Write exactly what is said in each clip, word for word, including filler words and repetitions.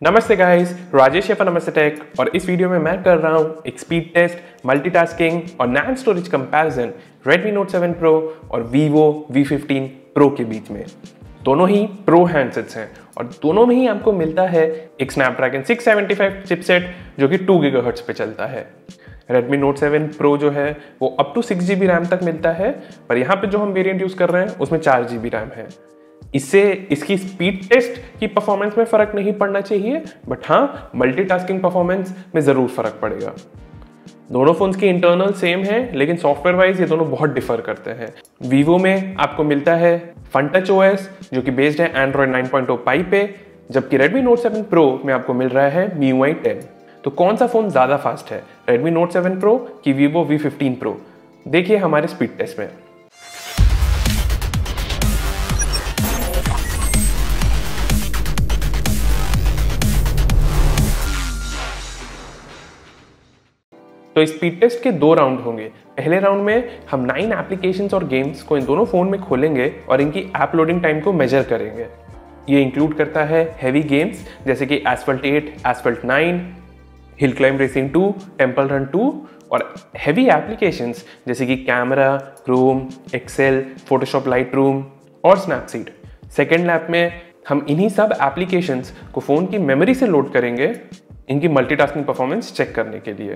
नमस्ते गाइस, राजेश है नमस्ते टेक और इस वीडियो में मैं कर रहा हूँ एक स्पीड टेस्ट, मल्टीटास्किंग और NAND storage comparison Redmi Note seven Pro और Vivo वी फिफ्टीन Pro के बीच में। दोनों ही प्रो हैंडसेट्स हैं और दोनों में ही आपको मिलता है एक Snapdragon six seventy five chipset जो कि टू गीगाहर्ट्ज पे चलता है। Redmi Note सेवन Pro जो है वो up to six G B RAM तक मिलता है, पर यहाँ पे जो हम वेरिएंट यूज कर रहे हैं उसमें चार जी बी रैम है। इससे इसकी स्पीड टेस्ट की परफॉर्मेंस में फर्क नहीं पड़ना चाहिए, बट हाँ मल्टीटास्किंग परफॉर्मेंस में जरूर फर्क पड़ेगा। दोनों फोन्स की इंटरनल सेम है, लेकिन सॉफ्टवेयर वाइज ये दोनों बहुत डिफर करते हैं। Vivo में आपको मिलता है FunTouch O S जो कि बेस्ड है Android nine point zero Pie पे, जबकि Redmi Note सेवन Pro में आपको मिल रहा है M I U I ten. तो कौन सा फोन ज्यादा फास्ट है, Redmi Note सेवन Pro कि Vivo वी फिफ्टीन Pro? देखिए हमारे स्पीड टेस्ट में। तो स्पीड टेस्ट के दो राउंड होंगे। पहले राउंड में हम नाइन एप्लीकेशंस और गेम्स को इन दोनों फोन में खोलेंगे और इनकी ऐप लोडिंग टाइम को मेजर करेंगे। ये इंक्लूड करता है हैवी गेम्स जैसे कि Asphalt eight, Asphalt nine, Hill Climb Racing two, Temple Run two, और हैवी एप्लीकेशंस जैसे कि camera, Chrome, Excel, Photoshop Lightroom और स्नैपसीड। सेकेंड लैप में हम इन्हीं सब एप्लीकेशंस को फोन की मेमोरी से लोड करेंगे इनकी मल्टीटास्किंग परफॉर्मेंस चेक करने के लिए।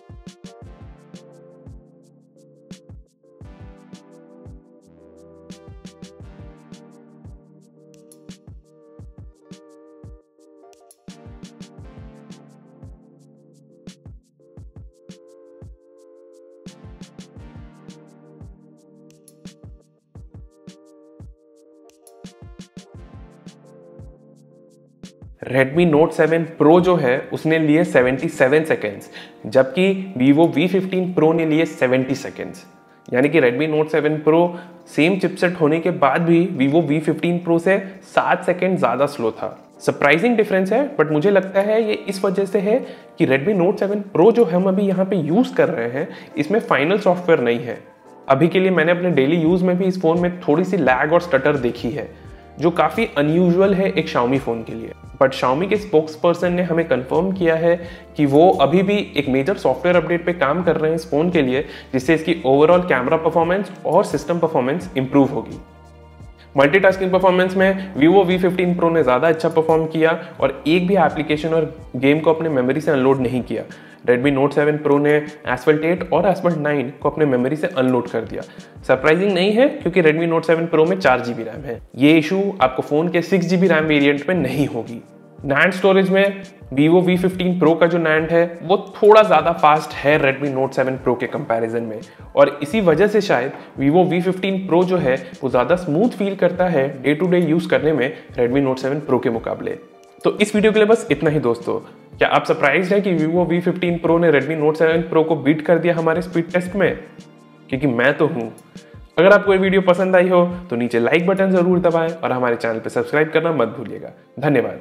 Redmi Note सेवन Pro जो है उसने लिए सेवेंटी सेवन सेकेंड्स, जबकि Vivo वी फिफ्टीन Pro ने लिए सेवेंटी सेकेंड्स। यानी कि Redmi Note seven Pro same chipset होने के बाद भी Vivo वी फिफ्टीन Pro से सात सेकेंड ज़्यादा स्लो था। सरप्राइजिंग डिफरेंस है, बट मुझे लगता है ये इस वजह से है कि Redmi Note सेवन Pro जो हम अभी यहाँ पे यूज़ कर रहे हैं इसमें फाइनल सॉफ्टवेयर नहीं है। अभी के लिए मैंने अपने डेली यूज़ में भी इस फ़ोन में थोड़ी सी लैग और स्टटर देखी है, जो काफ़ी अनयूजुअल है एक Xiaomi फ़ोन के लिए। बट Xiaomi के स्पोक्स पर्सन ने हमें कंफर्म किया है कि वो अभी भी एक मेजर सॉफ्टवेयर अपडेट पे काम कर रहे हैं इस फ़ोन के लिए, जिससे इसकी ओवरऑल कैमरा परफॉर्मेंस और सिस्टम परफॉर्मेंस इंप्रूव होगी। मल्टीटास्किंग परफॉर्मेंस में Vivo वी फिफ्टीन Pro ने ज़्यादा अच्छा परफॉर्म किया और एक भी एप्लीकेशन और गेम को अपने मेमोरी से अनलोड नहीं किया। Redmi Note सेवन Pro ने एसफल्ट एट और एसफल्ट नाइन को अपने मेमोरी से अनलोड कर दिया। सरप्राइजिंग नहीं है क्योंकि Redmi Note सेवन Pro में चार जी बी रैम है। ये इशू आपको फ़ोन के six G B RAM variant में नहीं होगी। नैंड स्टोरेज में Vivo वी फिफ्टीन Pro का जो नैंड है वो थोड़ा ज़्यादा फास्ट है Redmi Note सेवन Pro के कंपैरिजन में, और इसी वजह से शायद Vivo वी फिफ्टीन Pro जो है वो ज़्यादा स्मूथ फील करता है डे टू डे यूज़ करने में Redmi Note सेवन Pro के मुकाबले। तो इस वीडियो के लिए बस इतना ही दोस्तों। क्या आप सरप्राइज्ड हैं कि Vivo वी फिफ्टीन Pro ने Redmi Note सेवन Pro को बीट कर दिया हमारे स्पीड टेस्ट में? क्योंकि मैं तो हूँ। अगर आपको ये वीडियो पसंद आई हो तो नीचे लाइक बटन जरूर दबाएं और हमारे चैनल पर सब्सक्राइब करना मत भूलिएगा। धन्यवाद।